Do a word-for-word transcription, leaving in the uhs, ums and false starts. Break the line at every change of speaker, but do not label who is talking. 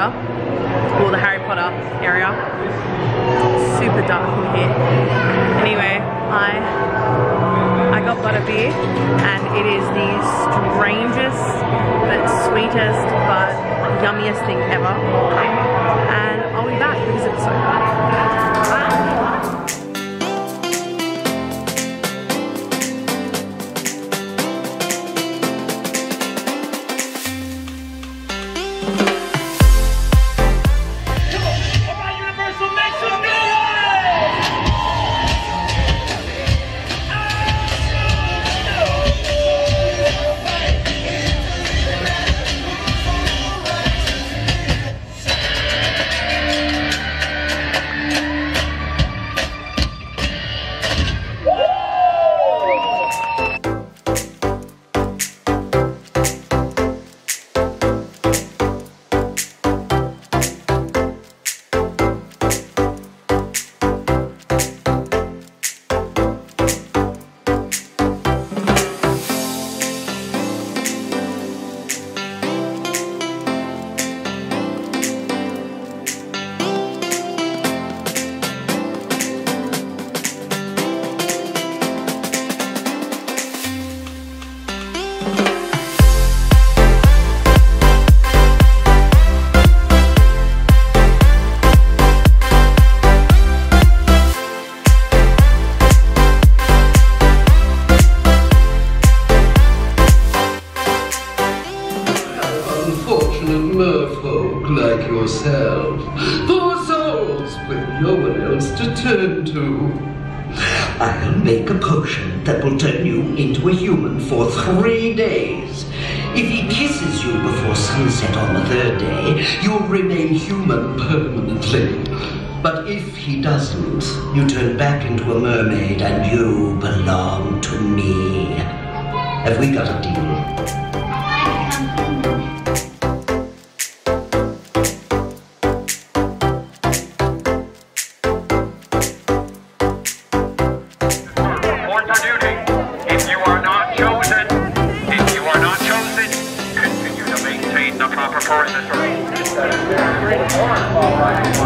Potter, or the Harry Potter area. Super dark in here. Anyway, I I got butter beer, and it is the strangest but sweetest but yummiest thing ever. And I'll be back because it's so good. Bye.
Merfolk like yourself, poor souls with no one else to turn to. I'll make a potion that will turn you into a human for three days. If he kisses you before sunset on the third day, you'll remain human permanently. But if he doesn't, you turn back into a mermaid and you belong to me. Have we got a deal?
The proper process.